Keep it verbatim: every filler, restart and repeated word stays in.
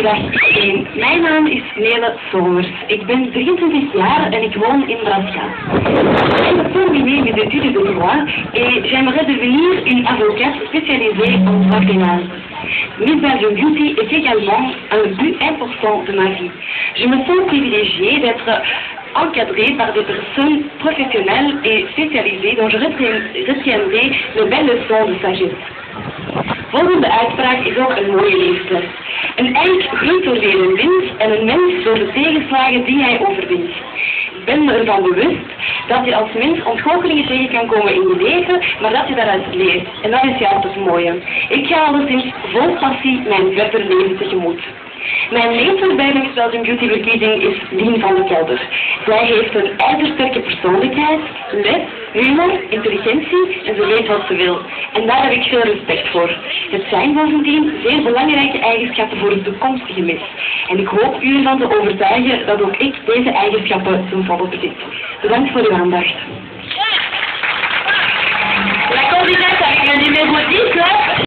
Goedemiddag iedereen. Mijn naam is Nele Somers. Ik ben drieëntwintig jaar en ik woon in Brasca. Je suis terminée mes études de droit et j'aimerais devenir une avocate spécialisée en droit pénal. Miss Belgium Beauty est également un but important de ma vie. Je me sens privilégiée d'être encadrée par des personnes professionnelles et spécialisées dont je retiendrai de belles leçons de sagesse. Volgende uitspraak is ook een mooie levensles. Een eik groeit door leren wint en een mens door de tegenslagen die hij overwint. Ik ben me ervan bewust dat je als mens ontgoochelingen tegen kan komen in je leven, maar dat je daaruit leert. En dat is juist het mooie. Ik ga alleszins vol passie mijn verder leven tegemoet. Mijn mentor bij de Miss Belgium Beauty verkiezing is Dien van de Kelder. Zij heeft een ijzersterke persoonlijkheid, les, humor, intelligentie en ze weet wat ze wil. En daar heb ik veel respect voor. Het zijn bovendien zeer belangrijke eigenschappen voor het toekomstige Miss. En ik hoop u ervan te overtuigen dat ook ik deze eigenschappen ten volle bezit. Bedankt voor uw aandacht.